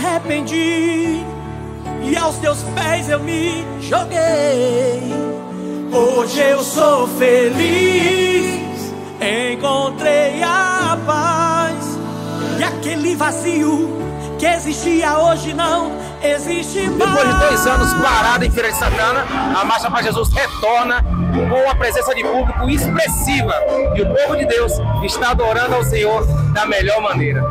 arrependi e aos teus pés eu me joguei. Hoje eu sou feliz, encontrei a paz. E aquele vazio que existia hoje não existe mais. Depois de 2 anos parada em Feira de Santana, a Marcha para Jesus retorna com a presença de público expressiva. E o povo de Deus está adorando ao Senhor da melhor maneira.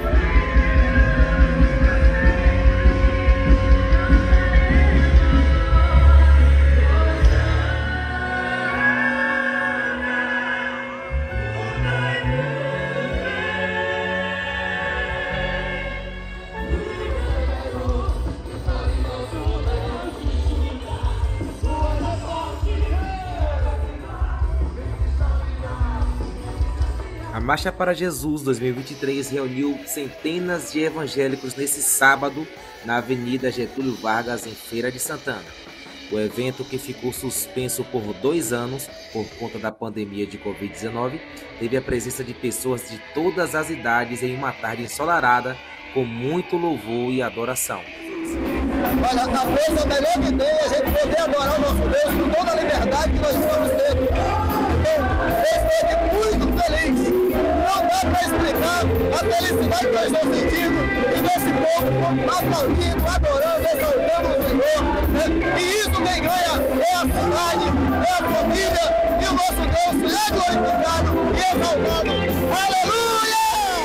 A Marcha para Jesus 2023 reuniu centenas de evangélicos nesse sábado na Avenida Getúlio Vargas, em Feira de Santana. O evento, que ficou suspenso por 2 anos por conta da pandemia de Covid-19, teve a presença de pessoas de todas as idades em uma tarde ensolarada, com muito louvor e adoração. Olha, a coisa melhor que tem é a gente poder adorar o nosso Deus com toda a liberdade que nós estamos tendo. Então, eu estou muito feliz. Não dá para explicar a felicidade que nós estamos sentindo e desse povo aplaudindo, adorando, exaltando o Senhor. E isso quem ganha é a cidade, é a família, e o nosso Deus é glorificado e exaltado. Aleluia!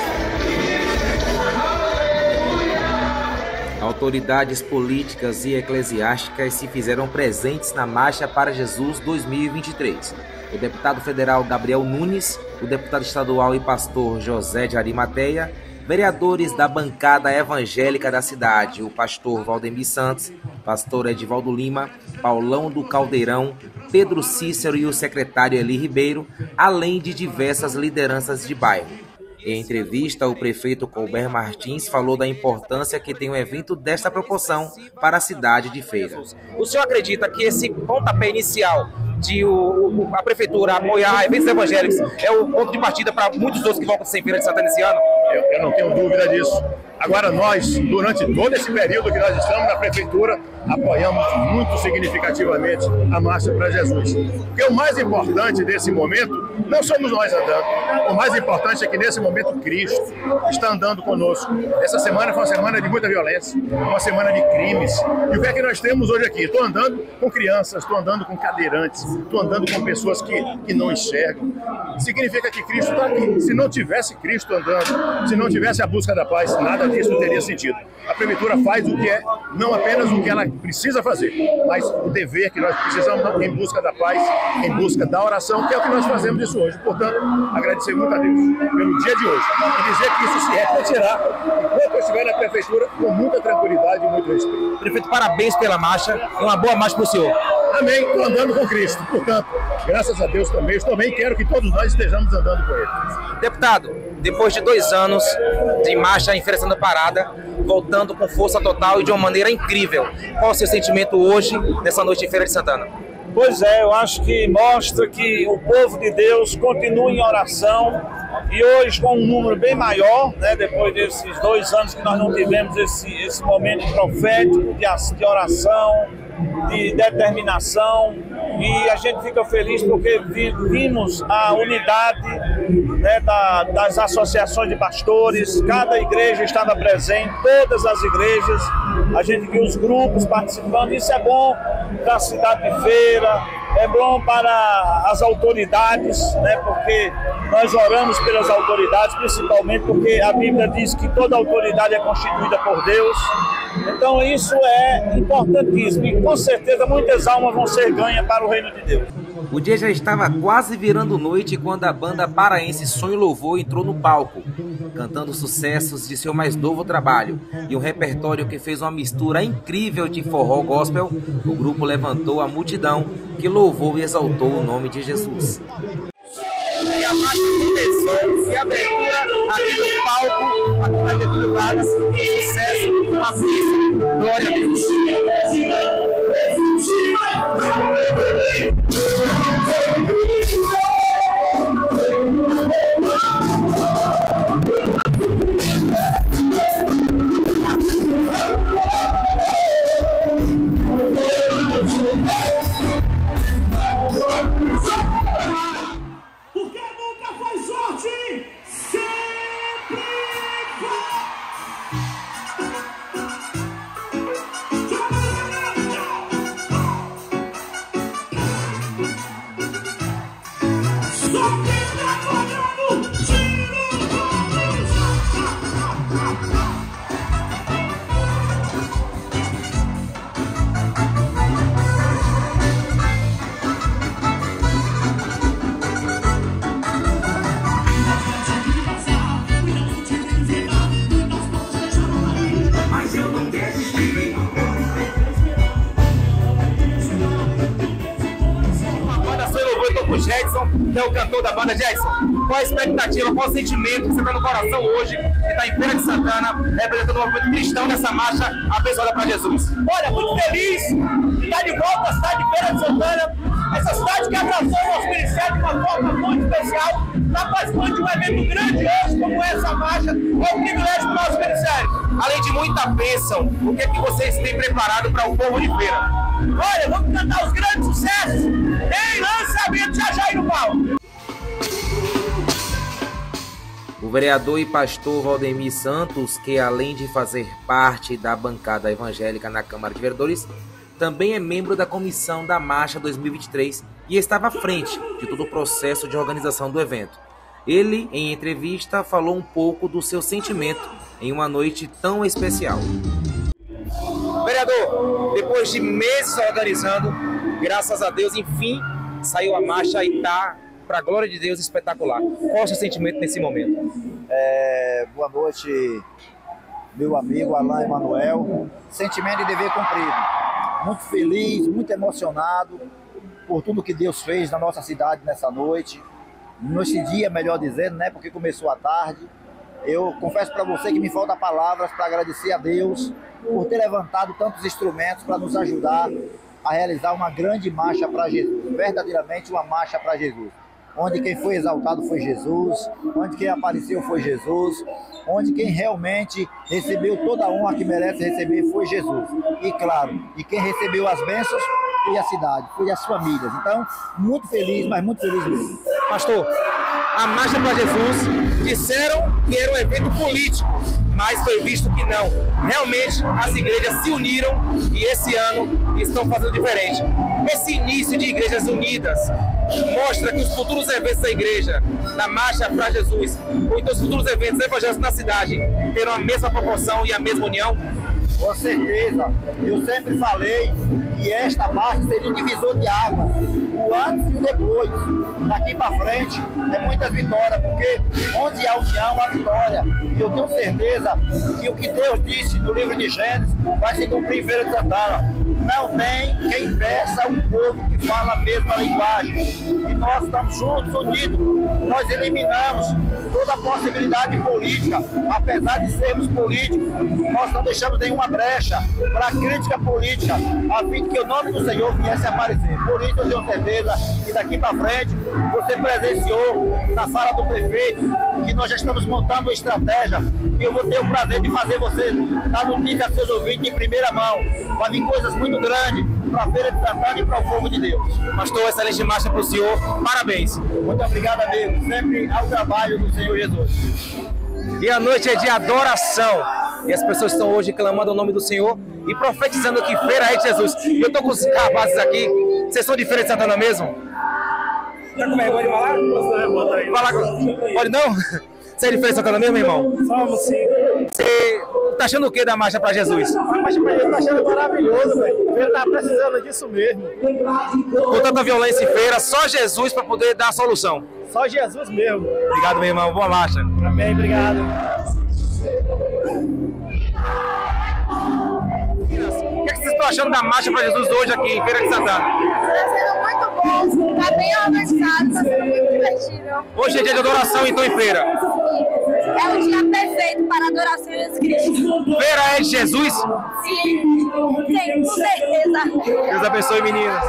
Autoridades políticas e eclesiásticas se fizeram presentes na Marcha para Jesus 2023. O deputado federal Gabriel Nunes, o deputado estadual e pastor José de Arimateia, vereadores da bancada evangélica da cidade, o pastor Valdemir Santos, pastor Edivaldo Lima, Paulão do Caldeirão, Pedro Cícero e o secretário Eli Ribeiro, além de diversas lideranças de bairro. Em entrevista, o prefeito Colbert Martins falou da importância que tem um evento desta proporção para a cidade de Feira. O senhor acredita que esse pontapé inicial de a prefeitura apoiar eventos evangélicos é o ponto de partida para muitos outros que vão acontecer em Feira de Santana esse ano? Eu não tenho dúvida disso. Agora nós, durante todo esse período que nós estamos na prefeitura, apoiamos muito significativamente a Marcha para Jesus. Porque o mais importante desse momento não somos nós andando. O mais importante é que nesse momento Cristo está andando conosco. Essa semana foi uma semana de muita violência, uma semana de crimes. E o que é que nós temos hoje aqui? Estou andando com crianças, estou andando com cadeirantes, estou andando com pessoas que não enxergam. Significa que Cristo está aqui. Se não tivesse Cristo andando, se não tivesse a busca da paz, nada disso teria sentido. A prefeitura faz o que é, não apenas o que ela precisa fazer, mas o dever que nós precisamos em busca da paz, em busca da oração, que é o que nós fazemos isso hoje. Portanto, agradecer muito a Deus pelo dia de hoje e dizer que isso se repetirá enquanto eu estiver na prefeitura com muita tranquilidade e muito respeito. Prefeito, parabéns pela marcha e uma boa marcha para o senhor. Amém, estou andando com Cristo. Portanto, graças a Deus também quero que todos nós estejamos andando com Ele. Deputado, depois de 2 anos de marcha em Feira de Santana parada, voltando com força total e de uma maneira incrível, qual o seu sentimento hoje, nessa noite em Feira de Santana? Pois é, eu acho que mostra que o povo de Deus continua em oração e hoje com um número bem maior, né, depois desses 2 anos que nós não tivemos esse momento profético de oração, de determinação, e a gente fica feliz porque vimos a unidade, né, das associações de pastores. Cada igreja estava presente, todas as igrejas, a gente viu os grupos participando. Isso é bom para a cidade de Feira, é bom para as autoridades, né, porque nós oramos pelas autoridades, principalmente porque a Bíblia diz que toda autoridade é constituída por Deus. Então isso é importantíssimo e com certeza muitas almas vão ser ganhas para o reino de Deus. O dia já estava quase virando noite quando a banda paraense Sonho e Louvor entrou no palco, cantando sucessos de seu mais novo trabalho e um repertório que fez uma mistura incrível de forró gospel. O grupo levantou a multidão que louvou e exaltou o nome de Jesus. E a marcha começou, e a abertura aqui no palco, aqui na Getúlio Vargas, sucesso, uma pista, glória a Deus. Jackson, que é o cantor da banda. Jackson, qual a expectativa, qual o sentimento que você está no coração hoje, que está em Feira de Santana, representando o movimento cristão nessa marcha abençoada para Jesus? Olha, muito feliz de estar de volta à cidade de Feira de Santana, essa cidade que abraçou o nosso ministério de uma forma muito especial, está participando de um evento grandioso como essa marcha, é um privilégio para o nosso ministério. Além de muita bênção, o que é que vocês têm preparado para o povo de Feira? Olha, vamos cantar os grandes sucessos em lançamento já aí no palco. O vereador e pastor Valdemir Santos, que além de fazer parte da bancada evangélica na Câmara de Vereadores, também é membro da comissão da Marcha 2023 e estava à frente de todo o processo de organização do evento. Ele, em entrevista, falou um pouco do seu sentimento em uma noite tão especial. Vereador, depois de meses organizando, graças a Deus, enfim, saiu a marcha e está, para a glória de Deus, espetacular. Qual é o seu sentimento nesse momento? Boa noite, meu amigo Alain Emanuel. Sentimento de dever cumprido. Muito feliz, muito emocionado por tudo que Deus fez na nossa cidade nessa noite. Nesse dia, melhor dizendo, né, porque começou à tarde. Eu confesso para você que me faltam palavras para agradecer a Deus por ter levantado tantos instrumentos para nos ajudar a realizar uma grande marcha para Jesus, verdadeiramente uma marcha para Jesus, onde quem foi exaltado foi Jesus, onde quem apareceu foi Jesus, onde quem realmente recebeu toda a honra que merece receber foi Jesus. E claro, e quem recebeu as bênçãos foi a cidade, foi as famílias. Então, muito feliz, mas muito feliz mesmo. Pastor, a Marcha para Jesus, disseram que era um evento político, mas foi visto que não. Realmente, as igrejas se uniram e esse ano estão fazendo diferente. Esse início de igrejas unidas mostra que os futuros eventos da igreja, da Marcha para Jesus, ou então os futuros eventos evangélicos na cidade, terão a mesma proporção e a mesma união? Com certeza. Eu sempre falei que esta marcha seria um divisor de água, o antes e o depois. Daqui para frente é muitas vitórias, porque onde há união, há vitória. E eu tenho certeza que o que Deus disse no livro de Gênesis vai se cumprir em Feira de Santana. Não tem quem peça um povo que fala a mesma linguagem. E nós estamos juntos, unidos. Nós eliminamos toda a possibilidade política. Apesar de sermos políticos, nós não deixamos nenhuma brecha para a crítica política, a fim de que o nome do Senhor viesse a aparecer. Por isso eu tenho certeza que daqui para frente você presenciou na sala do prefeito que nós já estamos montando uma estratégia e eu vou ter o prazer de fazer você dar notícia a seus ouvintes em primeira mão. Vai vir coisas muito grandes para a Feira de Santana e para o povo de Deus. Pastor, excelente marcha para o senhor. Parabéns. Muito obrigado, amigo. Sempre ao trabalho do Senhor Jesus. E a noite é de adoração. E as pessoas estão hoje clamando o nome do Senhor e profetizando que Feira é de Jesus. E eu estou com os rapazes aqui. Vocês são de Feira de Santana mesmo? Tá com vergonha de falar? Pode não? Você é de Feira de Santana mesmo, irmão? Somos sim. Você tá achando o que da marcha para Jesus? A marcha para Jesus tá achando maravilhoso, velho. Ele tá precisando disso mesmo. Com tanta violência em Feira, só Jesus para poder dar a solução. Só Jesus mesmo. Obrigado, meu irmão. Boa marcha. Amém, obrigado. O que vocês estão achando da marcha para Jesus hoje aqui em Feira de Santana? Está sendo muito bom, está bem organizado, está sendo muito divertido. Hoje é dia de adoração, então, em Feira. É um dia perfeito para adoração a Jesus Cristo. Feira é de Jesus? Sim, com certeza. Deus abençoe, meninas.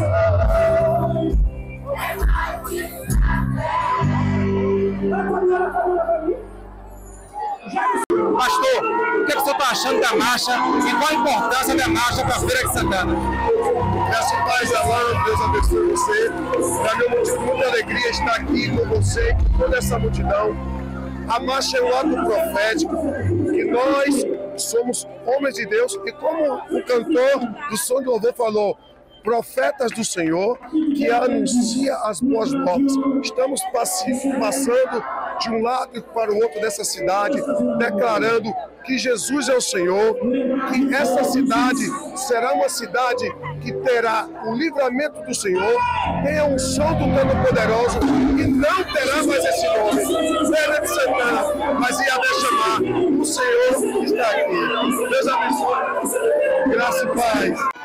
Pastor, o que você está achando da marcha e qual a importância da marcha para a Feira de Santana? Graças a Deus, Alain, Deus abençoe você. Para mim é um motivo de muita alegria estar aqui com você, com toda essa multidão. A marcha é um ato profético, que nós somos homens de Deus, e como o cantor do som de louvor falou, profetas do Senhor que anuncia as boas novas. Estamos passando de um lado para o outro dessa cidade, declarando que Jesus é o Senhor, que essa cidade será uma cidade que terá o livramento do Senhor, tenha um som do Todo-Poderoso e não terá mais esse nome, Feira de Santana, mas ia chamar o Senhor está aqui. Deus abençoe. Graça e paz.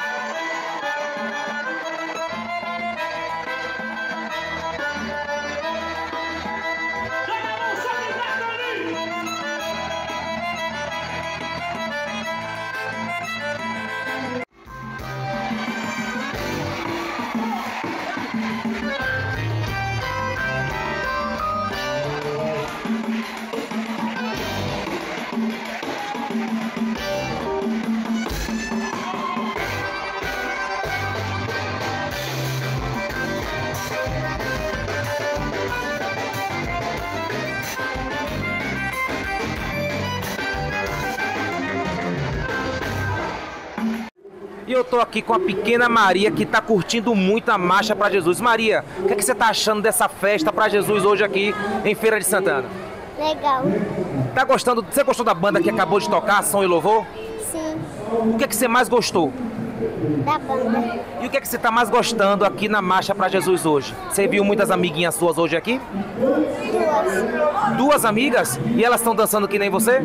E eu tô aqui com a pequena Maria, que tá curtindo muito a Marcha para Jesus. Maria, o que você tá achando dessa festa para Jesus hoje aqui em Feira de Santana? Legal. Tá gostando? Você gostou da banda que acabou de tocar, Som e Louvor? Sim. O que você mais gostou? Da banda. E o que você tá mais gostando aqui na Marcha para Jesus hoje? Você viu muitas amiguinhas suas hoje aqui? Duas. Duas amigas? E elas estão dançando que nem você?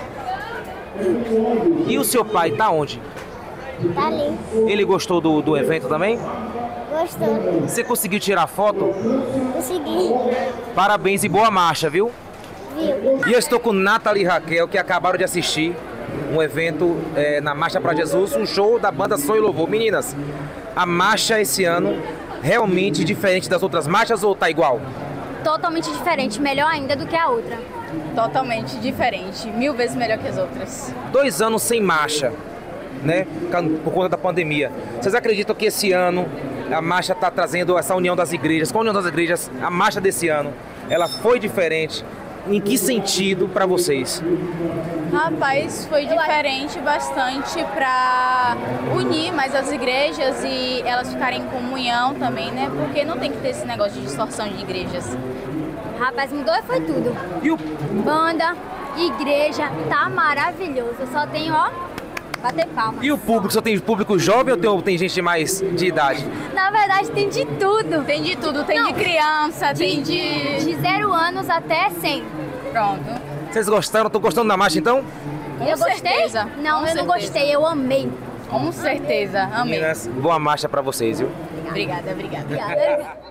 E o seu pai tá onde? Tá ali. Ele gostou do evento também? Gostou. Você conseguiu tirar foto? Consegui. Parabéns e boa marcha, viu? Viu. E eu estou com Nathalie e Raquel, que acabaram de assistir um evento na Marcha para Jesus, um show da banda Som e Louvor. Meninas, a marcha esse ano realmente diferente das outras marchas ou tá igual? Totalmente diferente, melhor ainda do que a outra. Totalmente diferente, 1000 vezes melhor que as outras. 2 anos sem marcha, né, por conta da pandemia. Vocês acreditam que esse ano a marcha está trazendo essa união das igrejas? Com a união das igrejas, a marcha desse ano, ela foi diferente? Em que sentido para vocês? Rapaz, foi diferente bastante para unir mais as igrejas e elas ficarem em comunhão também, né? Porque não tem que ter esse negócio de distorção de igrejas. Rapaz, mudou e foi tudo. E o... Banda, igreja, tá maravilhoso. Eu só tenho, ó, bater palma. E o público? Só tem público jovem ou tem gente mais de idade? Na verdade, tem de tudo. Tem de tudo. Tem de criança, tem de 0 anos até 100. Pronto. Vocês gostaram? Estão gostando da marcha, então? Eu gostei? Não, eu não gostei. Eu amei. Com certeza, amei. Meninas, boa marcha pra vocês, viu? Obrigada, obrigada. Obrigada.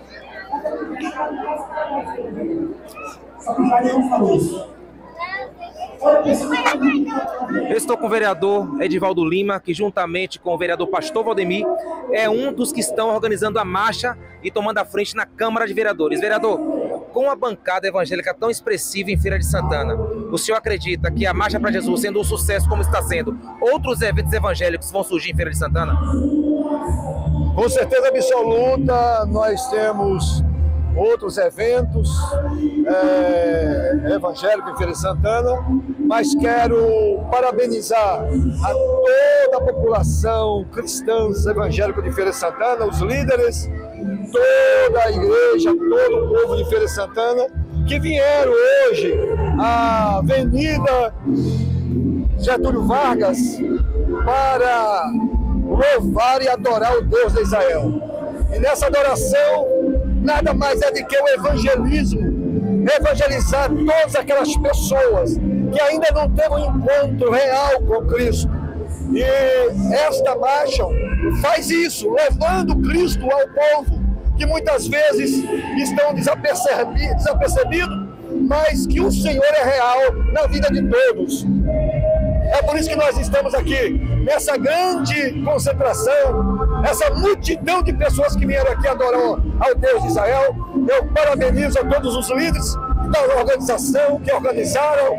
Eu estou com o vereador Edivaldo Lima, que juntamente com o vereador Pastor Valdemir, é um dos que estão organizando a marcha e tomando a frente na Câmara de Vereadores. Vereador, com a bancada evangélica tão expressiva em Feira de Santana, o senhor acredita que a Marcha para Jesus, sendo um sucesso como está sendo, outros eventos evangélicos vão surgir em Feira de Santana? Com certeza absoluta, nós temos outros eventos evangélicos em Feira de Santana, mas quero parabenizar a toda a população cristã evangélica de Feira de Santana, os líderes, toda a igreja, todo o povo de Feira de Santana, que vieram hoje à Avenida Getúlio Vargas para louvar e adorar o Deus de Israel. E nessa adoração, nada mais é do que o evangelismo, evangelizar todas aquelas pessoas que ainda não têm um encontro real com Cristo. E esta marcha faz isso, levando Cristo ao povo, que muitas vezes estão desapercebidos, mas que o Senhor é real na vida de todos. É por isso que nós estamos aqui, nessa grande concentração, essa multidão de pessoas que vieram aqui adorar ao Deus de Israel. Eu parabenizo a todos os líderes da organização que organizaram,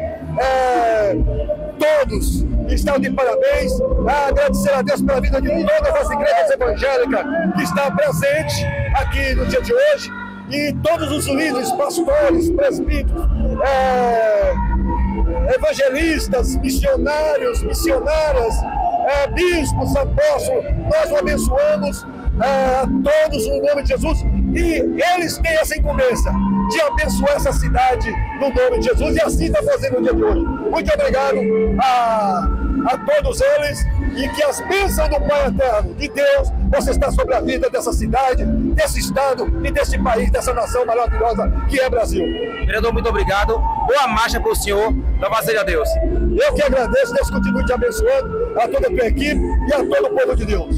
todos estão de parabéns. Agradecer a Deus pela vida de todas as igrejas evangélicas que estão presentes aqui no dia de hoje, e todos os líderes, pastores, presbíteros, evangelistas, missionários, missionárias, bispos, apóstolos, nós o abençoamos a todos no nome de Jesus, e eles têm essa incumbência de abençoar essa cidade no nome de Jesus, e assim está fazendo no dia de hoje. Muito obrigado a todos eles, e que as bênçãos do Pai Eterno, de Deus, possa estar sobre a vida dessa cidade, desse estado e desse país, dessa nação maravilhosa que é Brasil. Vereador, muito obrigado. Boa marcha para o senhor. Louvado seja Deus. Eu que agradeço, Deus continue te abençoando, a toda a tua equipe e a todo o povo de Deus.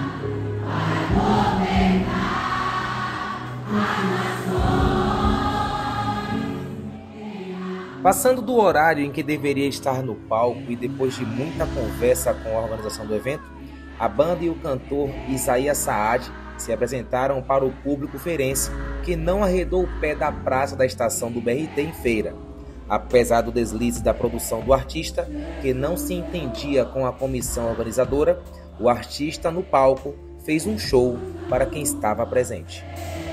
Passando do horário em que deveria estar no palco e depois de muita conversa com a organização do evento, a banda e o cantor Isaías Saad se apresentaram para o público feirense, que não arredou o pé da praça da estação do BRT em Feira. Apesar do deslize da produção do artista, que não se entendia com a comissão organizadora, o artista no palco fez um show para quem estava presente.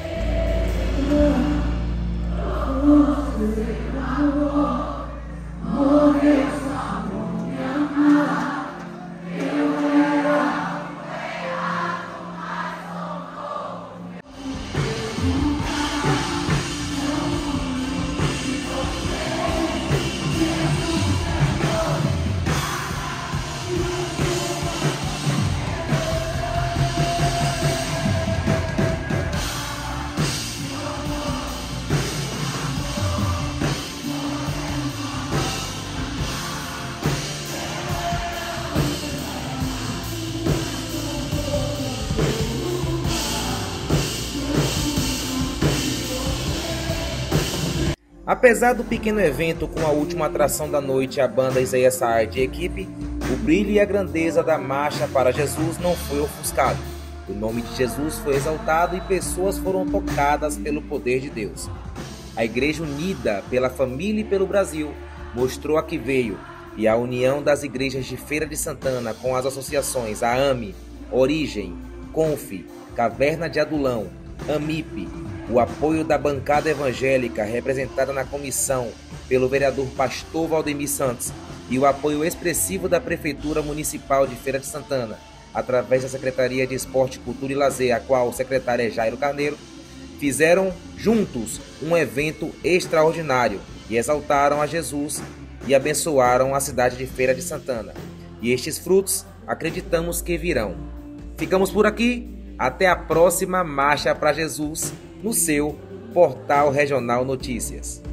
Apesar do pequeno evento com a última atração da noite, a banda Isaías Saad e equipe, o brilho e a grandeza da marcha para Jesus não foi ofuscado. O nome de Jesus foi exaltado e pessoas foram tocadas pelo poder de Deus. A Igreja Unida pela Família e pelo Brasil mostrou a que veio, e a união das igrejas de Feira de Santana com as associações AAME, Origem, Conf, Caverna de Adulão, AMIP, o apoio da bancada evangélica representada na comissão pelo vereador Pastor Valdemir Santos e o apoio expressivo da Prefeitura Municipal de Feira de Santana, através da Secretaria de Esporte, Cultura e Lazer, a qual o secretário é Jairo Carneiro, fizeram juntos um evento extraordinário e exaltaram a Jesus e abençoaram a cidade de Feira de Santana. E estes frutos acreditamos que virão. Ficamos por aqui, até a próxima Marcha para Jesus, no seu Portal Regional Notícias.